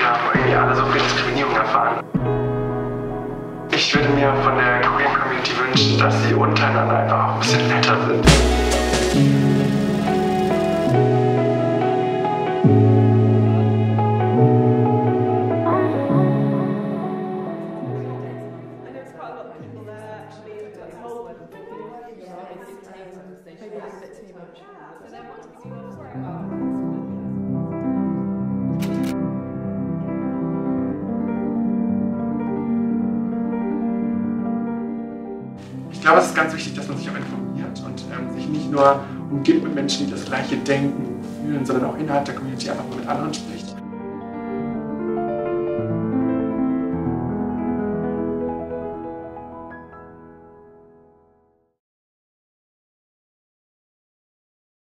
haben irgendwie alle so viel Diskriminierung erfahren. Ich würde mir von der Queer Community wünschen, dass sie untereinander einfach auch ein bisschen netter sind. Ich glaube, es ist ganz wichtig, dass man sich auch informiert und sich nicht nur umgibt mit Menschen, die das Gleiche denken und fühlen, sondern auch innerhalb der Community einfach mal mit anderen spricht.